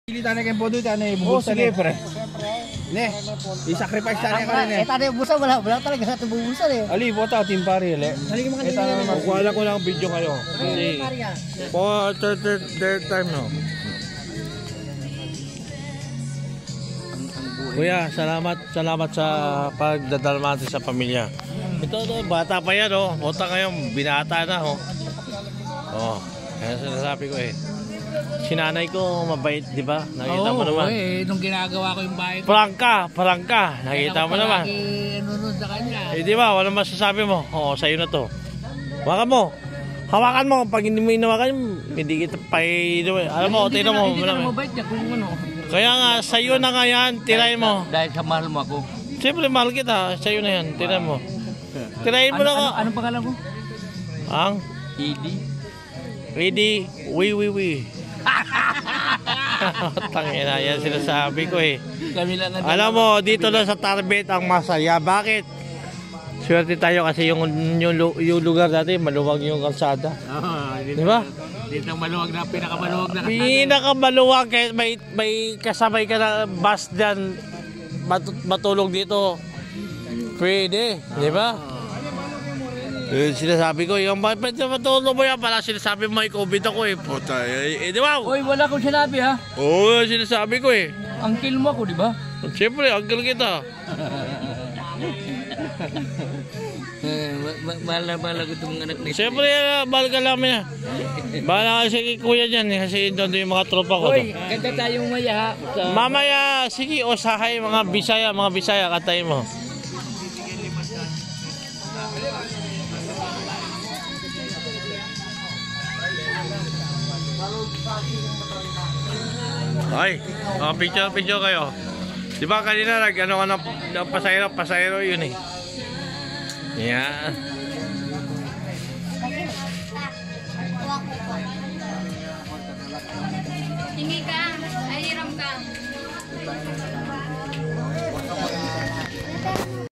Pili tanah kayong podo, tanah Oh, ibubusan sige, eh. pre. Ne, i-sacrifice tanah ka rin eh. Eh, tadi busa wala talaga sa tubusan eh. Ali, bota, timpari, ali. Halika mga kanina. Kukuha ko lang video kayo. Kasi, po, third time, no? Kuya, salamat sa pagdadala natin sa pamilya. Ito, bata pa yan, oh. Bota ngayon, binata na, oh. Oh, kaya sinasabi ko eh. Sinanay ko mabait, di ba? Nakita mo naman. Oo, nung ginagawa ko yung bahay ko. Prangka. Nakita mo naman. Nunod sa kanya. Eh, di ba? Walang masasabi mo. Oo, sa'yo na to. Hawakan mo. Hawakan mo. Pag hindi mo inawakan, hindi kita painuwi. Alam mo, tingnan mo. Hindi ka na mabait niya kung ano. Kaya nga, sa'yo na nga yan. Tirahin mo. Dahil sa mahal mo ako. Siyempre, mahal kita. Sa'yo na yan. Tirahin mo. Tirahin mo na ka. Anong pangalan ko? Ang? Edie. Ready? We. Tangina, yan sinasabi ko eh. Kami lang Alam mo, dito lang sa Tarbet ang masaya. Bakit? Swerte tayo kasi yung lugar natin, maluwag yung kalsada. Di ba? Dito ang maluwag na, pinakamaluwag na. Pinakamaluwag, kahit may kasabay ka na bus dyan, matulog dito. Pwede, di ba? Sinasabi ko, yung matulog mo yan, pala sinasabi mo may COVID ako eh. Puta, di ba? Oy, wala akong sinabi ha. Oo, sinasabi ko eh. Angkil mo ako, di ba? Siyempre, uncle kita. Mahal ko itong anak ni. Siyempre, mahal ka namin yan. Bahala kasi kay kuya dyan eh, kasi doon yung mga tropa ko. Oy, ganda tayong maya ha. Mamaya, sige, osahay, mga Bisaya, katayin mo. Ay, picture kayo. Di ba kanina nag-ano ka ng pasayro yun eh. Yan. Tingin ka, ay hiram ka.